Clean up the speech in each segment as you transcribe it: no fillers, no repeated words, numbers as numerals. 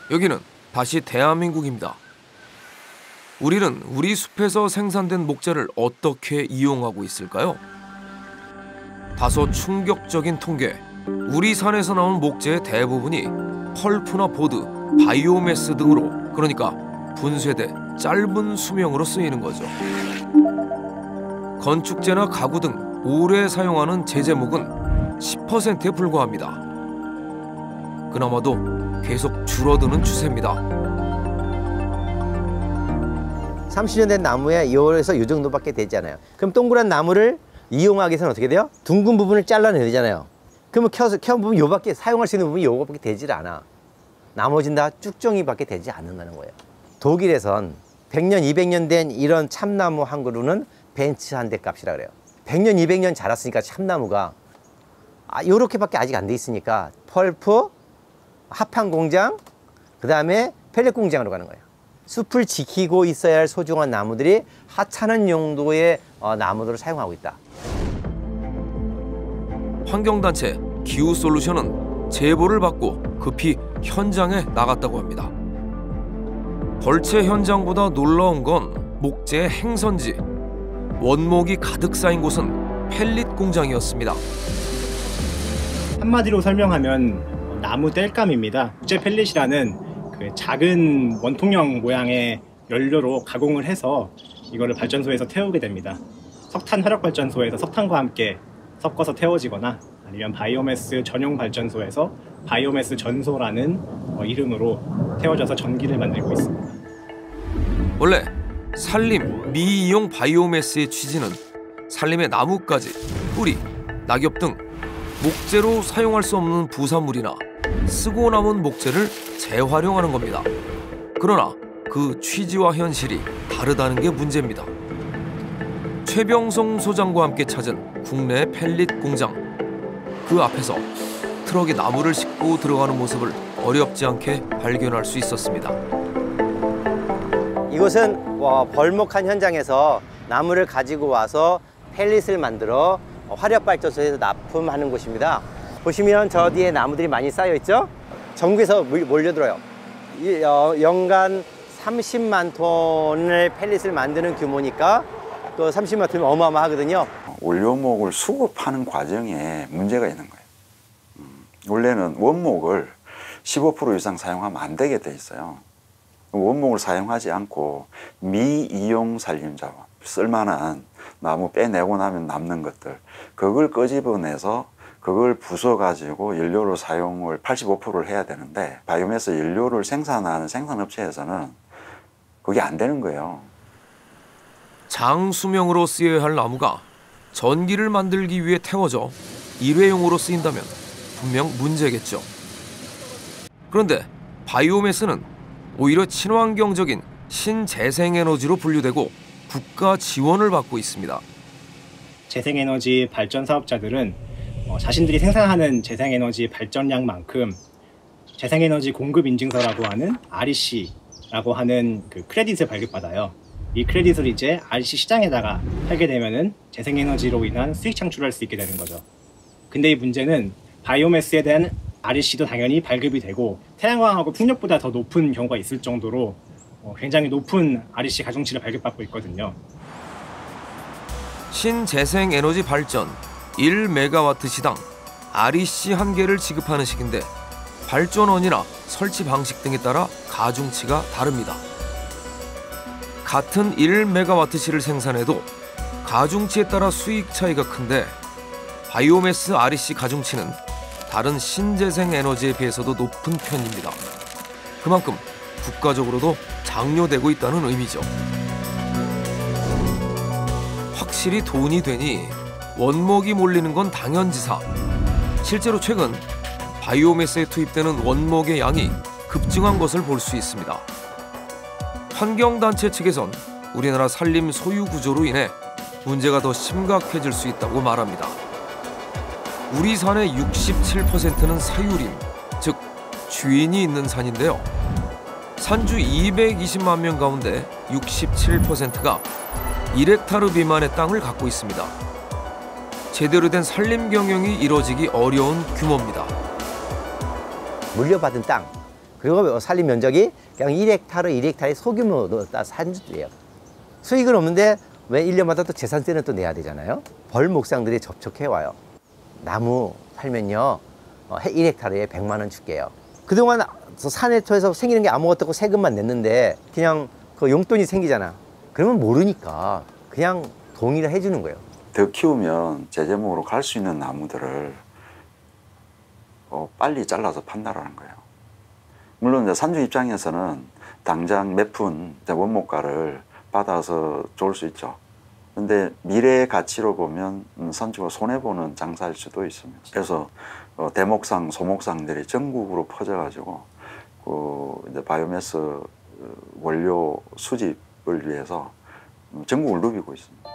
여기는 다시 대한민국입니다. 우리는 우리 숲에서 생산된 목재를 어떻게 이용하고 있을까요? 다소 충격적인 통계. 우리 산에서 나온 목재의 대부분이 펄프나 보드, 바이오매스 등으로, 그러니까 분쇄돼 짧은 수명으로 쓰이는 거죠. 건축재나 가구 등 오래 사용하는 제재목은 10%에 불과합니다. 그나마도 계속 줄어드는 추세입니다. 30년 된 나무에 2월에서 이 정도밖에 되지 않아요. 그럼 동그란 나무를 이용하기 위해서는 어떻게 돼요? 둥근 부분을 잘라내야 되잖아요. 그러면 켜운 부분 요밖에, 사용할 수 있는 부분이 요거밖에 되질 않아. 나머지는 다 쭉정이밖에 되지 않는다는 거예요. 독일에선 100년, 200년 된 이런 참나무 한 그루는 벤츠 한 대 값이라 그래요. 100년, 200년 자랐으니까 참나무가 요렇게밖에 아직 안 돼 있으니까 펄프, 합판 공장, 그 다음에 펠렛 공장으로 가는 거예요. 숲을 지키고 있어야 할 소중한 나무들이 하찮은 용도의 나무들을 사용하고 있다. 환경단체 기후솔루션은 제보를 받고 급히 현장에 나갔다고 합니다. 벌채 현장보다 놀라운 건 목재의 행선지. 원목이 가득 쌓인 곳은 펠릿 공장이었습니다. 한마디로 설명하면 나무 땔감입니다. 목재 펠릿이라는 그 작은 원통형 모양의 연료로 가공을 해서 이거를 발전소에서 태우게 됩니다. 석탄 화력 발전소에서 석탄과 함께 섞어서 태워지거나 아니면 바이오매스 전용 발전소에서 바이오매스 전소라는 이름으로 태워져서 전기를 만들고 있습니다. 원래 산림 미이용 바이오매스의 취지는 산림의 나뭇가지, 뿌리, 낙엽 등 목재로 사용할 수 없는 부산물이나 쓰고 남은 목재를 재활용하는 겁니다. 그러나 그 취지와 현실이 다르다는 게 문제입니다. 최병성 소장과 함께 찾은 국내 펠릿 공장. 그 앞에서 트럭에 나무를 싣고 들어가는 모습을 어렵지 않게 발견할 수 있었습니다. 이곳은 벌목한 현장에서 나무를 가지고 와서 펠릿을 만들어 화력발전소에서 납품하는 곳입니다. 보시면 저 뒤에 나무들이 많이 쌓여 있죠? 전국에서 몰려들어요. 연간 30만 톤의 펠릿을 만드는 규모니까 또 30만 톤이면 어마어마하거든요. 원료목을 수급하는 과정에 문제가 있는 거예요. 원래는 원목을 15% 이상 사용하면 안 되게 돼 있어요. 원목을 사용하지 않고 미이용 산림자원, 쓸만한 나무 빼내고 나면 남는 것들, 그걸 끄집어내서 그걸 부숴가지고 연료로 사용을 85%를 해야 되는데 바이오매스 연료를 생산하는 생산업체에서는 그게 안 되는 거예요. 장수명으로 쓰여야 할 나무가 전기를 만들기 위해 태워져 일회용으로 쓰인다면 분명 문제겠죠. 그런데 바이오매스는 오히려 친환경적인 신재생에너지로 분류되고 국가 지원을 받고 있습니다. 재생에너지 발전 사업자들은 자신들이 생산하는 재생에너지 발전량만큼 재생에너지 공급 인증서라고 하는 REC라고 하는 그 크레딧을 발급받아요. 이 크레딧을 이제 REC 시장에다가 팔게 되면은 재생에너지로 인한 수익 창출을 할 수 있게 되는 거죠. 근데 이 문제는 바이오매스에 대한 REC도 당연히 발급이 되고 태양광하고 풍력보다 더 높은 경우가 있을 정도로 굉장히 높은 REC 가중치를 발급받고 있거든요. 신재생에너지 발전 1메가와트 시당 REC 1개를 지급하는 식인데 발전원이나 설치 방식 등에 따라 가중치가 다릅니다. 같은 1메가와트시를 생산해도 가중치에 따라 수익 차이가 큰데 바이오매스 REC 가중치는 다른 신재생 에너지에 비해서도 높은 편입니다. 그만큼 국가적으로도 장려되고 있다는 의미죠. 확실히 돈이 되니 원목이 몰리는 건 당연지사. 실제로 최근 바이오매스에 투입되는 원목의 양이 급증한 것을 볼 수 있습니다. 환경단체 측에선 우리나라 산림 소유 구조로 인해 문제가 더 심각해질 수 있다고 말합니다. 우리 산의 67%는 사유림, 즉 주인이 있는 산인데요. 산주 220만 명 가운데 67%가 1헥타르 미만의 땅을 갖고 있습니다. 제대로 된 산림 경영이 이뤄지기 어려운 규모입니다. 물려받은 땅, 그리고 산림 면적이 그냥 1헥타르, 1헥타르의 소규모로 다 산주예요. 수익은 없는데 왜 1년마다 또 재산세는 또 내야 되잖아요. 벌 목상들이 접촉해 와요. 나무 팔면요 1헥타르에 100만 원 줄게요. 그동안 산에서 생기는 게 아무것도 없고 세금만 냈는데 그냥 그 용돈이 생기잖아. 그러면 모르니까 그냥 동의를 해주는 거예요. 더 키우면 제제목으로 갈 수 있는 나무들을 빨리 잘라서 판다라는 거예요. 물론 이제 산주 입장에서는 당장 몇 푼 원목가를 받아서 좋을 수 있죠. 근데 미래의 가치로 보면 산주가 손해보는 장사일 수도 있습니다. 그래서 대목상, 소목상들이 전국으로 퍼져가지고 이제 바이오매스 원료 수집을 위해서 전국을 누비고 있습니다.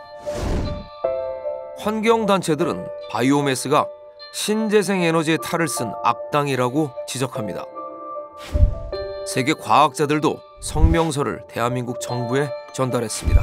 환경단체들은 바이오매스가 신재생 에너지의 탈을 쓴 악당이라고 지적합니다. 세계 과학자들도 성명서를 대한민국 정부에 전달했습니다.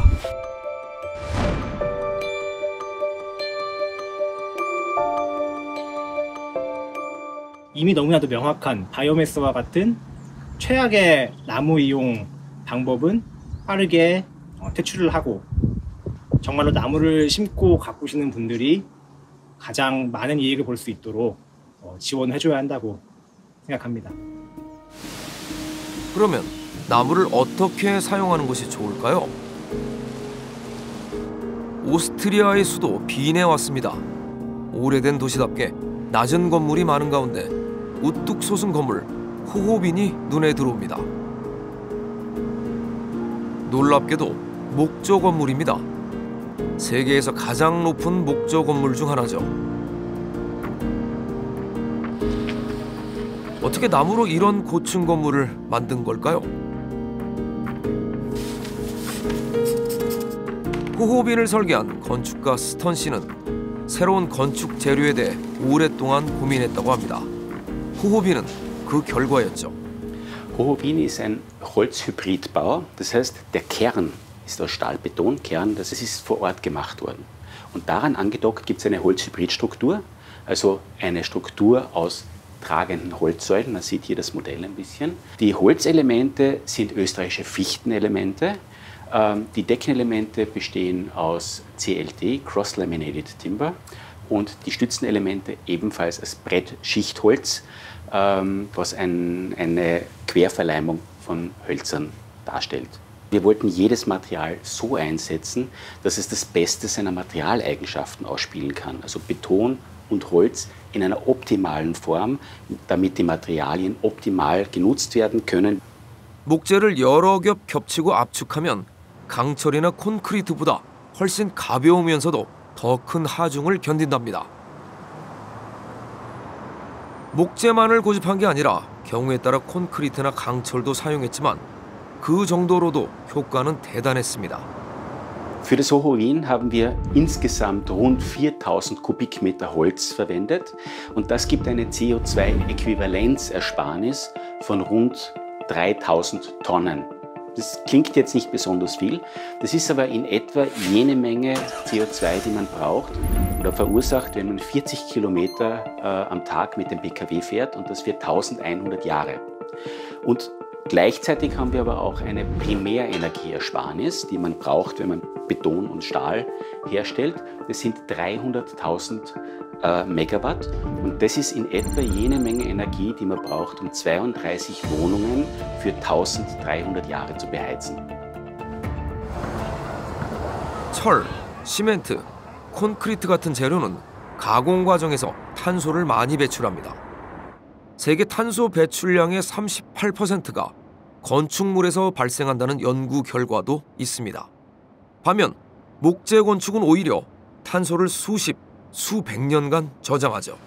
이미 너무나도 명확한 바이오매스와 같은 최악의 나무 이용 방법은 빠르게 퇴출을 하고 정말로 나무를 심고 가꾸시는 분들이 가장 많은 이익을 볼 수 있도록 지원해줘야 한다고 생각합니다. 그러면 나무를 어떻게 사용하는 것이 좋을까요? 오스트리아의 수도 빈에 왔습니다. 오래된 도시답게 낮은 건물이 많은 가운데 우뚝 솟은 건물 호호빈이 눈에 들어옵니다. 놀랍게도 목조 건물입니다. 세계에서 가장 높은 목조 건물 중 하나죠. 어떻게 나무로 이런 고층 건물을 만든 걸까요? 호호빈을 설계한 건축가 스턴 씨는 새로운 건축 재료에 대해 오랫동안 고민했다고 합니다. 호호빈은 그 결과였죠. Hohobin ist ein Holzhybridbau, das heißt, der Kern ist aus Stahlbetonkern, das ist vor Ort gemacht worden. Und daran angedockt gibt es eine Holzhybridstruktur, also eine Struktur aus tragenden Holzsäulen. Man sieht hier das Modell ein bisschen. Die Holzelemente sind österreichische Fichtenelemente. Die Deckenelemente bestehen aus CLT, Cross-Laminated Timber, und die Stützenelemente ebenfalls aus Brettschichtholz, was eine Querverleimung von Hölzern darstellt. Wir wollten jedes Material so einsetzen, dass es das Beste seiner Materialeigenschaften ausspielen kann. Also Beton und Holz in einer optimalen Form, damit die Materialien optimal genutzt werden können. 목재를 여러 겹 겹치고 압축하면 강철이나 콘크리트보다 훨씬 가벼우면서도 더 큰 하중을 견딘답니다. 목재만을 고집한 게 아니라 경우에 따라 콘크리트나 강철도 사용했지만 그 정도로도 효과는 대단했습니다. Für das Hohobin haben wir insgesamt rund 4000 Kubikmeter Holz verwendet und das gibt eine CO2-Äquivalenzersparnis von rund 3000 Tonnen. Das klingt jetzt nicht besonders viel, das ist aber in etwa jene Menge CO2, die man braucht oder verursacht, wenn man 40 Kilometer am Tag mit dem PKW fährt, und das für 1100 Jahre. Und gleichzeitig haben wir aber auch eine Primärenergieersparnis, die man braucht, wenn man Beton und Stahl herstellt. Das sind 300.000 Megawatt, und das ist in etwa jene Menge Energie, die man braucht, um 32 Wohnungen für 1300 Jahre zu beheizen. 철, 시멘트, 콘크리트 같은 재료는 가공 과정에서 탄소를 많이 배출합니다. 세계 탄소 배출량의 38%가 건축물에서 발생한다는 연구 결과도 있습니다. 반면 목재 건축은 오히려 탄소를 수백 년간 저장하죠.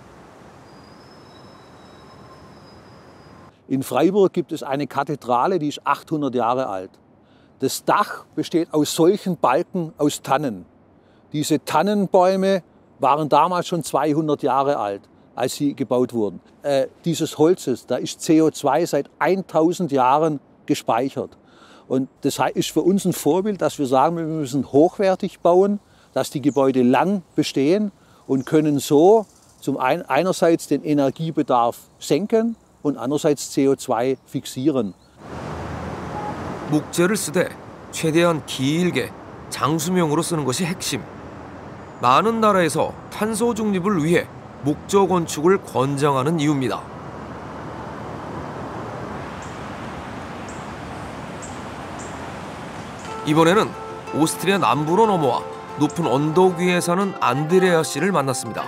In Freiburg gibt es eine Kathedrale, die ist 800 Jahre alt. Das Dach besteht aus solchen Balken aus Tannen. Diese Tannenbäume waren damals schon 200 Jahre alt, als sie gebaut wurden. Dieses Holzes, da ist CO2 seit 1000 Jahren gespeichert. Und das ist für uns ein Vorbild, dass wir sagen, wir müssen hochwertig bauen, dass die Gebäude lang bestehen und können so einerseits den Energiebedarf senken und andererseits CO2 fixieren. 목재를 쓰되 최대한 길게 장수명으로 쓰는 것이 핵심. 많은 나라에서 탄소 중립을 위해 목조 건축을 권장하는 이유입니다. 이번에는 오스트리아 남부로 넘어와 높은 언덕 위에 사는 안드레아 씨를 만났습니다.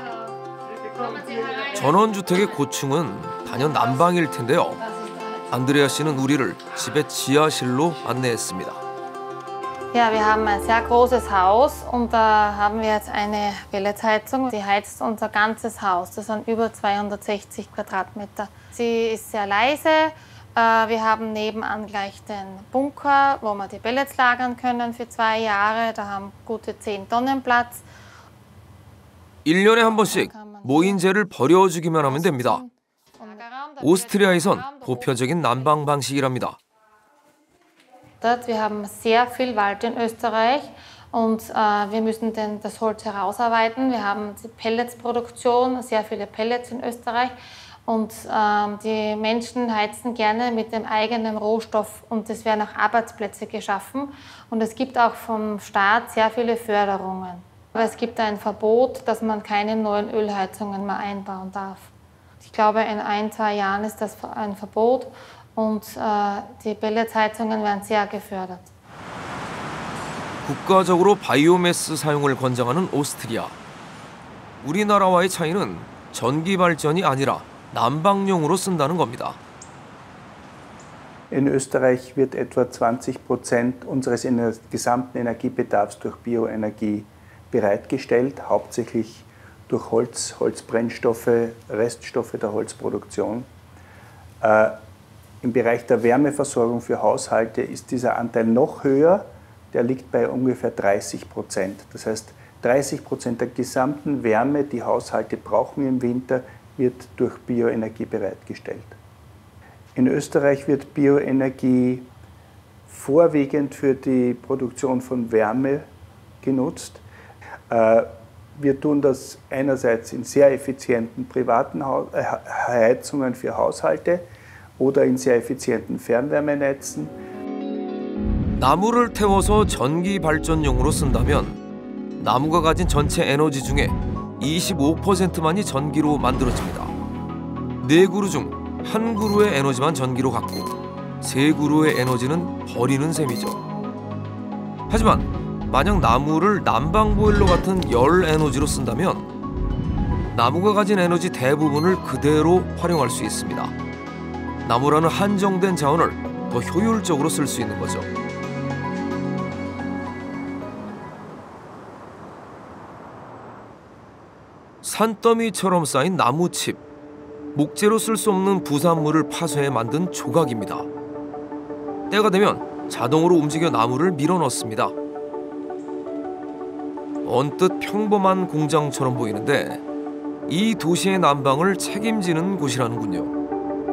전원주택의 고충은 단연 난방일 텐데요. 안드레아 씨는 우리를 집의 지하실로 안내했습니다. Ja, wir haben ein sehr großes Haus und da haben wir jetzt eine Pelletsheizung. Die heizt unser ganzes Haus. Das sind über 260 Quadratmeter. Sie ist sehr leise. Wir haben nebenan gleich den Bunker, wo wir die Pellets lagern können für 2 Jahre. Da haben gute 10 Tonnen Platz. 1년에 한 번씩 모인재를 버려주기만 하면 됩니다. 오스트리아에선 보편적인 난방 방식이랍니다. Wir haben sehr viel Wald in Österreich und wir müssen das Holz herausarbeiten. Wir haben die Pelletsproduktion, sehr viele Pellets in Österreich und die Menschen heizen gerne mit dem eigenen Rohstoff und es werden auch Arbeitsplätze geschaffen und es gibt auch vom Staat sehr viele Förderungen. Aber es gibt ein Verbot, dass man keine neuen Ölheizungen mehr einbauen darf. Ich glaube, in 1-2 Jahren ist das ein Verbot. Und die Pelletsheizungen werden sehr gefördert. 국가적으로 바이오매스 사용을 권장하는 오스트리아. 우리나라와의 차이는 전기 발전이 아니라 난방용으로 쓴다는 겁니다. In Österreich wird etwa 20% unseres gesamten Energiebedarfs durch Bioenergie bereitgestellt, hauptsächlich durch Holz, Holzbrennstoffe, Reststoffe der Holzproduktion. Im Bereich der Wärmeversorgung für Haushalte ist dieser Anteil noch höher, der liegt bei ungefähr 30%. Das heißt, 30% der gesamten Wärme, die Haushalte brauchen im Winter, wird durch Bioenergie bereitgestellt. In Österreich wird Bioenergie vorwiegend für die Produktion von Wärme genutzt. Wir tun das einerseits in sehr effizienten privaten Heizungen für Haushalte, oder in sehr effizienten Fernwärmenetzen. 나무를 태워서 전기 발전용으로 쓴다면 나무가 가진 전체 에너지 중에 25%만이 전기로 만들어집니다. 4그루 중 1그루의 에너지만 전기로 갖고 3그루의 에너지는 버리는 셈이죠. 하지만 만약 나무를 난방 보일러 같은 열 에너지로 쓴다면 나무가 가진 에너지 대부분을 그대로 활용할 수 있습니다. 나무라는 한정된 자원을 더 효율적으로 쓸 수 있는 거죠. 산더미처럼 쌓인 나무칩. 목재로 쓸 수 없는 부산물을 파쇄해 만든 조각입니다. 때가 되면 자동으로 움직여 나무를 밀어 넣습니다. 언뜻 평범한 공장처럼 보이는데 이 도시의 난방을 책임지는 곳이라는군요.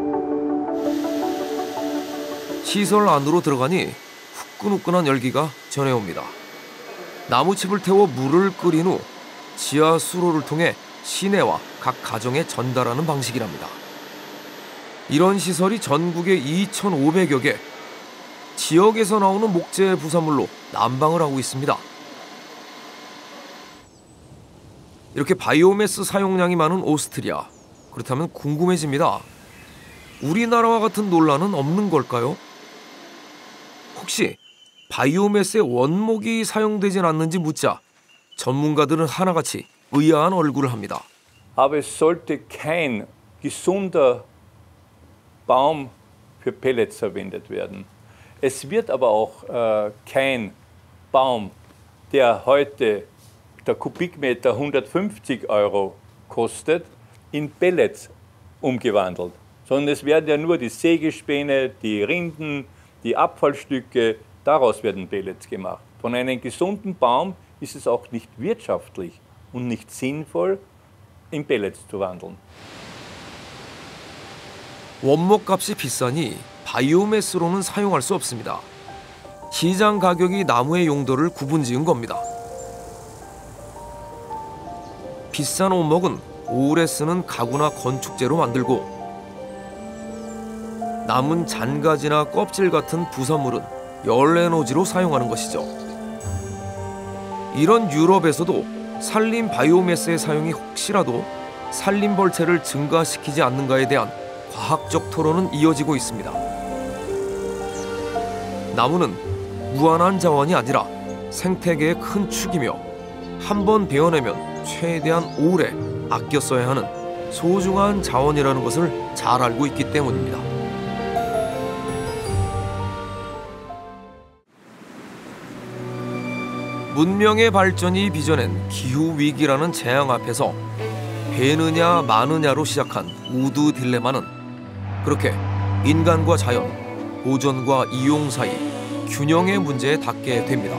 시설 안으로 들어가니 후끈후끈한 열기가 전해옵니다. 나무칩을 태워 물을 끓인 후 지하 수로를 통해 시내와 각 가정에 전달하는 방식이랍니다. 이런 시설이 전국에 2,500여 개, 지역에서 나오는 목재 부산물로 난방을 하고 있습니다. 이렇게 바이오매스 사용량이 많은 오스트리아. 그렇다면 궁금해집니다. 우리나라와 같은 논란은 없는 걸까요? 혹시 바이오매스의 원목이 사용되진 않는지 묻자 전문가들은 하나같이 의아한 얼굴을 합니다. Aber es sollte kein gesunder Baum für Pellets verwendet werden. Es wird aber auch kein Baum, der heute der Kubikmeter 150 € kostet, in Pellets umgewandelt. Sondern es werden ja nur die Sägespäne, die Rinden, die Abfallstücke, daraus werden Pellets gemacht. Von einem gesunden Baum ist es auch nicht wirtschaftlich und nicht sinnvoll, in Pellets zu wandeln. 원목값이 비싸니 바이오매스로는 사용할 수 없습니다. 시장 가격이 나무의 용도를 구분지은 겁니다. 비싼 원목은 오래 쓰는 가구나 건축재로 만들고 남은 잔가지나 껍질 같은 부산물은 열에너지로 사용하는 것이죠. 이런 유럽에서도 산림 바이오매스의 사용이 혹시라도 산림 벌채를 증가시키지 않는가에 대한 과학적 토론은 이어지고 있습니다. 나무는 무한한 자원이 아니라 생태계의 큰 축이며 한 번 베어내면 최대한 오래 아껴 써야 하는 소중한 자원이라는 것을 잘 알고 있기 때문입니다. 문명의 발전이 빚어낸 기후위기라는 재앙 앞에서 배느냐 마느냐로 시작한 우드 딜레마는 그렇게 인간과 자연, 보존과 이용 사이 균형의 문제에 닿게 됩니다.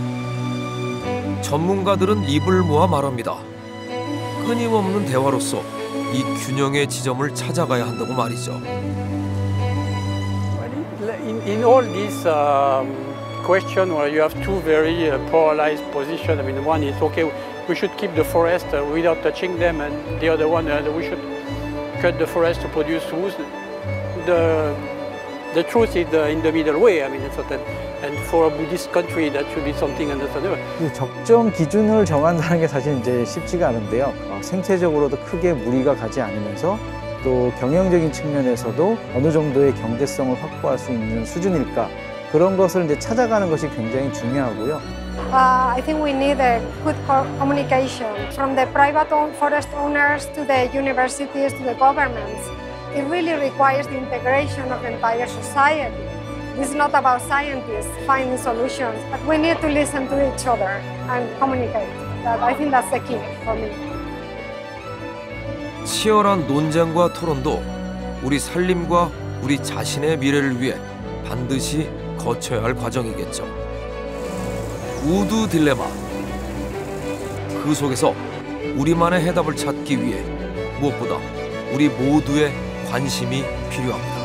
전문가들은 입을 모아 말합니다. 끊임없는 대화로서 이 균형의 지점을 찾아가야 한다고 말이죠. In all this question where you have two very polarized positions, I mean, one is okay, we should keep the forest without touching them, and the other one, we should cut the forest to produce wood. The truth is in the middle way. I mean, and for a Buddhist country, that should be something understandable. 적정 기준을 정한다는 게 사실 이제 쉽지가 않은데요. 생태적으로도 크게 무리가 가지 않으면서 또 경영적인 측면에서도 어느 정도의 경제성을 확보할 수 있는 수준일까, 그런 것을 이제 찾아가는 것이 굉장히 중요하고요. I think we need a good communication from the private forest owners to the universities to the governments. It really requires the integration of the entire society. It's not about scientists finding solutions, but we need to listen to each other and communicate. I think that's the key for me. 치열한 논쟁과 토론도 우리 산림과 우리 자신의 미래를 위해 반드시 거쳐야 할 과정이겠죠. 우드 딜레마. 그 속에서 우리만의 해답을 찾기 위해 무엇보다 우리 모두의 관심이 필요합니다.